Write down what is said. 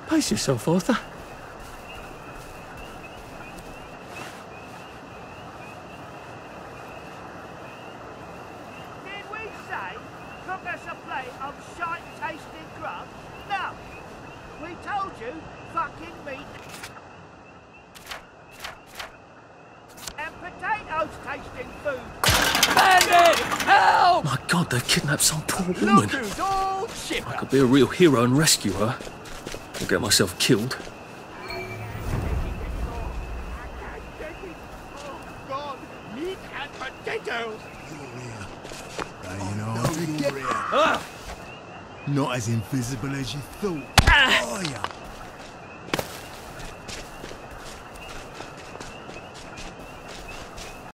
Pace yourself, Arthur. Did we say cook us a plate of shite-tasting grub? No. We told you fucking meat and potatoes tasting food. Bandit! Help! My God, they've kidnapped some poor woman. Look who's all chipper. I could be a real hero and rescue her. Or get myself killed. Oh, God, meat and potatoes. You know how to get not as invisible as you thought. Oh, yeah.